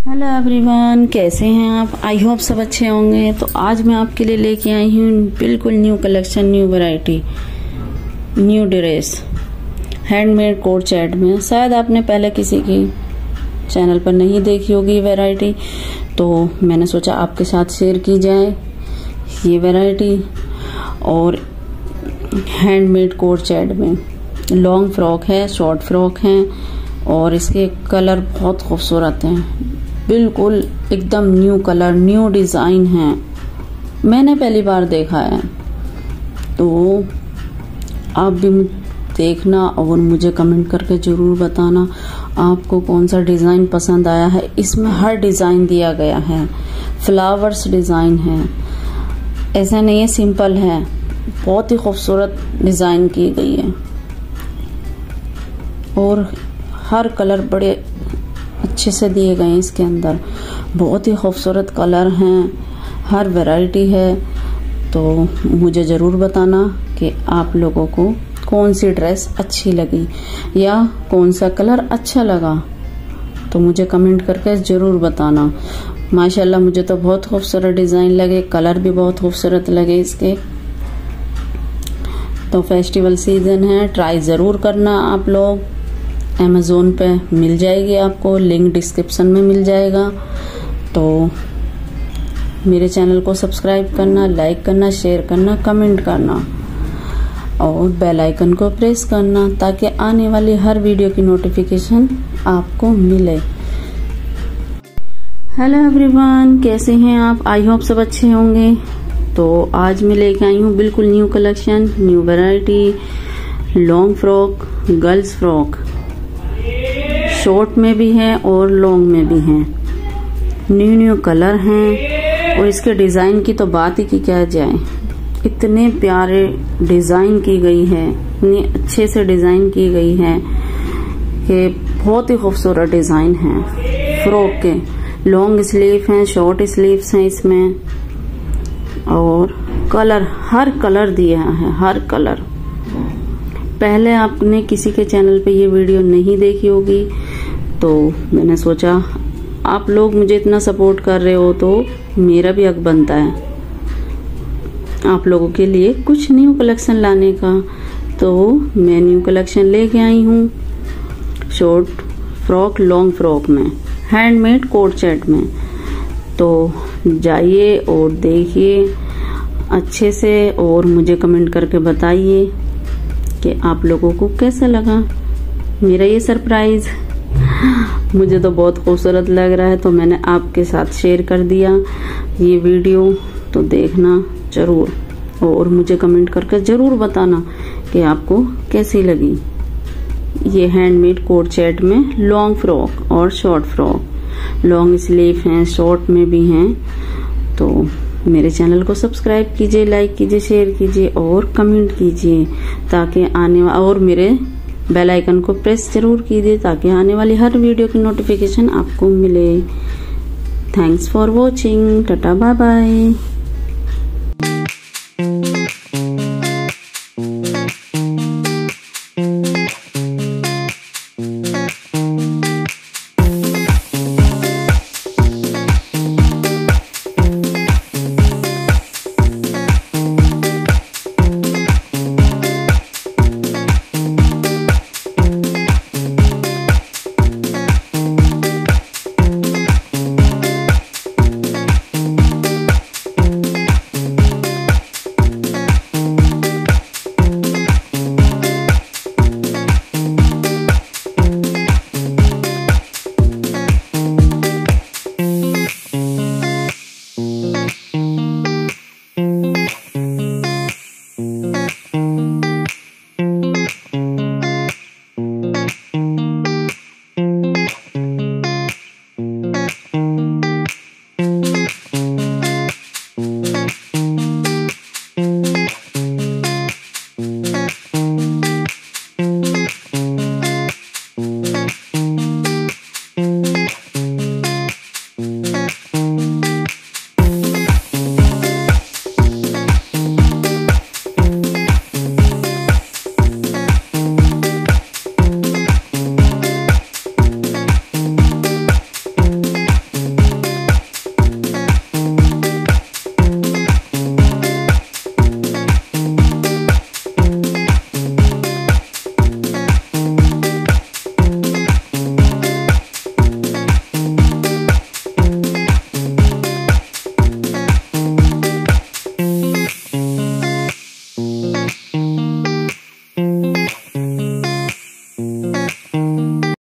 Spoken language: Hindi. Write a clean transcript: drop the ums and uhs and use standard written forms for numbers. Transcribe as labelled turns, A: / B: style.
A: हेलो एवरीवन, कैसे हैं आप? आई होप सब अच्छे होंगे। तो आज मैं आपके लिए लेके आई हूँ बिल्कुल new collection, new variety, new dress, handmade crochet में। शायद आपने पहले किसी की चैनल पर नहीं देखी होगी वैरायटी, तो मैंने सोचा आपके साथ शेयर की जाए ये वैरायटी। और हैंडमेड कोट चैट में लॉन्ग फ्रॉक है, शॉर्ट फ्रॉक है और इसके कलर बहुत खूबसूरत हैं, बिल्कुल एकदम न्यू कलर, न्यू डिजाइन है। मैंने पहली बार देखा है, तो आप भी देखना और मुझे कमेंट करके जरूर बताना आपको कौन सा डिजाइन पसंद आया है। इसमें हर डिजाइन दिया गया है, फ्लावर्स डिजाइन है, ऐसा नहीं है सिंपल है, बहुत ही खूबसूरत डिजाइन की गई है और हर कलर बड़े अच्छे से दिए गए हैं। इसके अंदर बहुत ही खूबसूरत कलर हैं, हर वैरायटी है। तो मुझे ज़रूर बताना कि आप लोगों को कौन सी ड्रेस अच्छी लगी या कौन सा कलर अच्छा लगा, तो मुझे कमेंट करके ज़रूर बताना। माशाल्लाह मुझे तो बहुत खूबसूरत डिज़ाइन लगे, कलर भी बहुत खूबसूरत लगे इसके। तो फेस्टिवल सीजन है, ट्राई ज़रूर करना आप लोग। अमेज़ोन पे मिल जाएगी आपको, लिंक डिस्क्रिप्शन में मिल जाएगा। तो मेरे चैनल को सब्सक्राइब करना, लाइक करना, शेयर करना, कमेंट करना और बेल आइकन को प्रेस करना ताकि आने वाली हर वीडियो की नोटिफिकेशन आपको मिले। हेलो एवरीवन, कैसे हैं आप? आई होप सब अच्छे होंगे। तो आज मैं लेके आई हूँ बिल्कुल new collection, new variety, long frock, girls frock, short में भी है और लॉन्ग में भी है। न्यू कलर हैं और इसके डिजाइन की तो बात ही की क्या जाए, इतने प्यारे डिजाइन की गई है, इतने अच्छे से डिजाइन की गई है कि बहुत ही खूबसूरत डिजाइन है। फ्रॉक के लॉन्ग स्लीव हैं, शॉर्ट स्लीव्स हैं इसमें और कलर, हर कलर दिया है, हर कलर। पहले आपने किसी के चैनल पे ये वीडियो नहीं देखी होगी, तो मैंने सोचा आप लोग मुझे इतना सपोर्ट कर रहे हो तो मेरा भी हक बनता है आप लोगों के लिए कुछ न्यू कलेक्शन लाने का। तो मैं न्यू कलेक्शन लेके आई हूँ शॉर्ट फ्रॉक, लॉन्ग फ्रॉक में, हैंडमेड कोट चैट में। तो जाइए और देखिए अच्छे से और मुझे कमेंट करके बताइए कि आप लोगों को कैसा लगा मेरा ये सरप्राइज। मुझे तो बहुत खूबसूरत लग रहा है, तो मैंने आपके साथ शेयर कर दिया ये वीडियो। तो देखना जरूर और मुझे कमेंट करके जरूर बताना कि आपको कैसी लगी ये हैंडमेड कोट चैट में लॉन्ग फ्रॉक और शॉर्ट फ्रॉक। लॉन्ग स्लीव हैं, शॉर्ट में भी हैं। तो मेरे चैनल को सब्सक्राइब कीजिए, लाइक कीजिए, शेयर कीजिए और कमेंट कीजिए ताकि और मेरे बेल आइकन को प्रेस जरूर कीजिए ताकि आने वाली हर वीडियो की नोटिफिकेशन आपको मिले। Thanks for watching, tata bye bye.